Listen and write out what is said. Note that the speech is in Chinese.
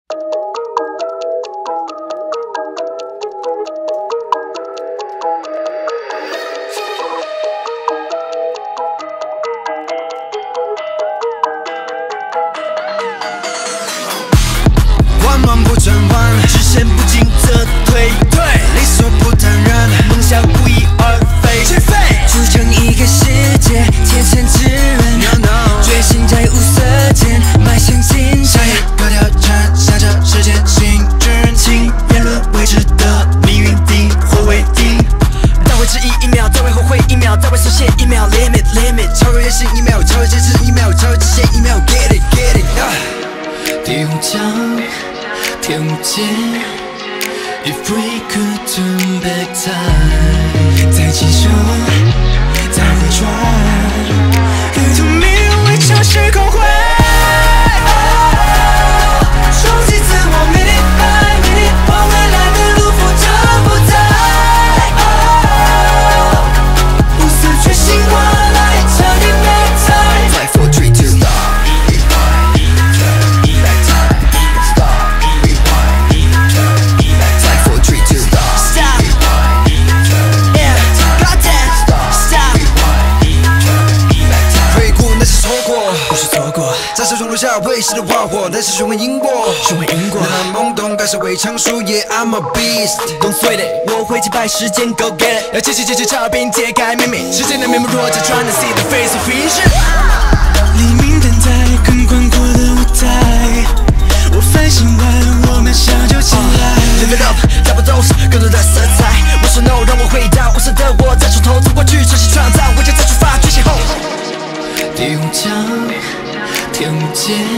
弯弯不转弯，视线不进则退，理所不坦然，梦想不翼而飞，组成一个世界，天选之人，决心在无色间迈向金山，高挑战，向着世界新之情，言论未知的命运定或未定，再会迟疑1秒，再会后悔1秒，再会缩写1秒 ，limit， 超越人性1秒，超越坚持1秒，超越极限1秒 ，get it， 第5章。天无界 ，If we could turn back time， 再继续，再回转，与同命运围城时空会，冲击自我 minute by minute， 往未来的路扶着不在，无色觉醒过来，彻底没time。5 4 3 2 stop。在手中留下未熄的花火，但是循环因果，那懵懂感受为成熟，Yeah I'm a beast，Don't sweat it， 我会击败时间 ，Go get it， 要解差并揭开秘密，世界的面目若只 trying to see the face of vision。黎明等待更宽阔的舞台，我反省完，我们相就起来。Live it up， double dose， 更多的色彩。我说 no， 让我回到无色的我，再从头走过去，重新创造，我将再出发，觉醒后。第5章。天无界